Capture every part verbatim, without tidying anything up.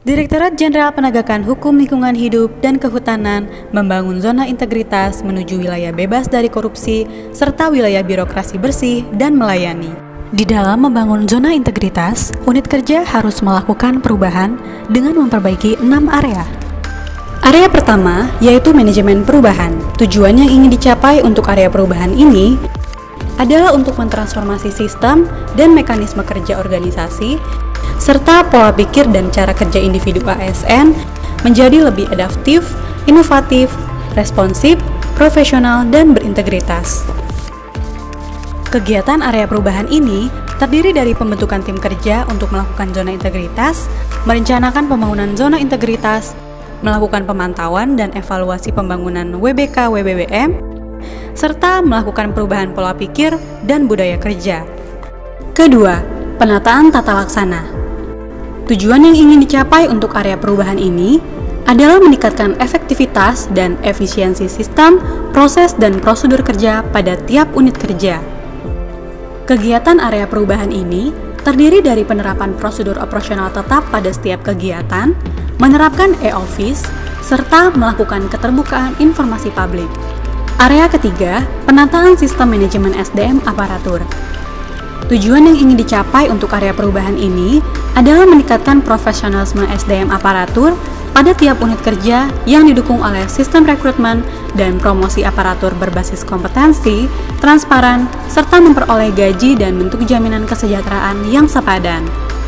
Direktorat Jenderal Penegakan Hukum Lingkungan Hidup dan Kehutanan membangun zona integritas menuju wilayah bebas dari korupsi serta wilayah birokrasi bersih dan melayani. Di dalam membangun zona integritas, unit kerja harus melakukan perubahan dengan memperbaiki enam area. Area pertama yaitu manajemen perubahan. Tujuan yang ingin dicapai untuk area perubahan ini adalah untuk mentransformasi sistem dan mekanisme kerja organisasi serta pola pikir dan cara kerja individu A S N menjadi lebih adaptif, inovatif, responsif, profesional, dan berintegritas. Kegiatan area perubahan ini terdiri dari pembentukan tim kerja untuk melakukan zona integritas, merencanakan pembangunan zona integritas, melakukan pemantauan dan evaluasi pembangunan W B K W B B M, serta melakukan perubahan pola pikir dan budaya kerja. Kedua, penataan tata laksana. Tujuan yang ingin dicapai untuk area perubahan ini adalah meningkatkan efektivitas dan efisiensi sistem, proses, dan prosedur kerja pada tiap unit kerja. Kegiatan area perubahan ini terdiri dari penerapan prosedur operasional tetap pada setiap kegiatan, menerapkan e-office, serta melakukan keterbukaan informasi publik. Area ketiga, penataan sistem manajemen S D M aparatur. Tujuan yang ingin dicapai untuk area perubahan ini adalah meningkatkan profesionalisme S D M aparatur pada tiap unit kerja yang didukung oleh sistem rekrutmen dan promosi aparatur berbasis kompetensi, transparan, serta memperoleh gaji dan bentuk jaminan kesejahteraan yang sepadan.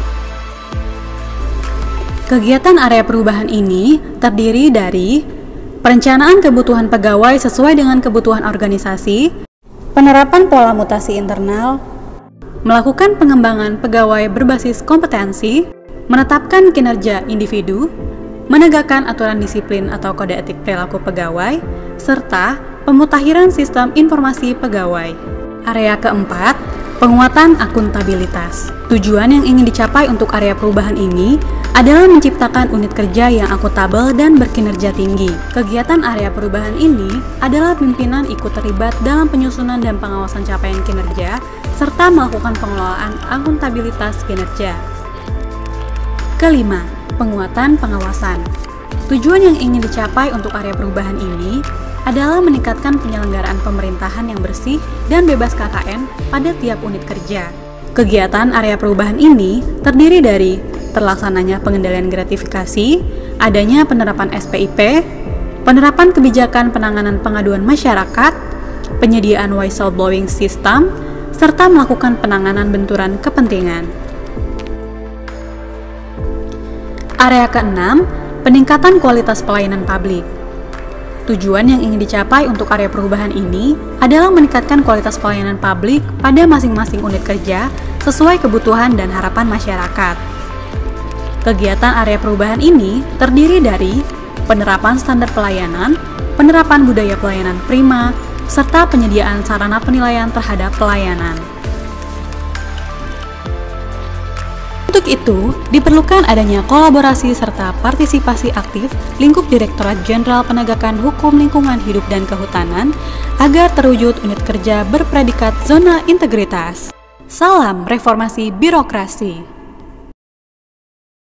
Kegiatan area perubahan ini terdiri dari perencanaan kebutuhan pegawai sesuai dengan kebutuhan organisasi, penerapan pola mutasi internal, melakukan pengembangan pegawai berbasis kompetensi, menetapkan kinerja individu, menegakkan aturan disiplin atau kode etik perilaku pegawai, serta pemutakhiran sistem informasi pegawai. Area keempat, penguatan akuntabilitas. Tujuan yang ingin dicapai untuk area perubahan ini adalah menciptakan unit kerja yang akuntabel dan berkinerja tinggi. Kegiatan area perubahan ini adalah pimpinan ikut terlibat dalam penyusunan dan pengawasan capaian kinerja, serta melakukan pengelolaan akuntabilitas kinerja. Kelima, penguatan pengawasan. Tujuan yang ingin dicapai untuk area perubahan ini adalah meningkatkan penyelenggaraan pemerintahan yang bersih dan bebas K K N pada tiap unit kerja. Kegiatan area perubahan ini terdiri dari terlaksananya pengendalian gratifikasi, adanya penerapan S P I P, penerapan kebijakan penanganan pengaduan masyarakat, penyediaan whistleblowing system, serta melakukan penanganan benturan kepentingan. Area keenam, peningkatan kualitas pelayanan publik. Tujuan yang ingin dicapai untuk area perubahan ini adalah meningkatkan kualitas pelayanan publik pada masing-masing unit kerja sesuai kebutuhan dan harapan masyarakat. Kegiatan area perubahan ini terdiri dari penerapan standar pelayanan, penerapan budaya pelayanan prima, serta penyediaan sarana penilaian terhadap pelayanan. Untuk itu, diperlukan adanya kolaborasi serta partisipasi aktif lingkup Direktorat Jenderal Penegakan Hukum Lingkungan Hidup dan Kehutanan agar terwujud unit kerja berpredikat zona integritas. Salam reformasi birokrasi.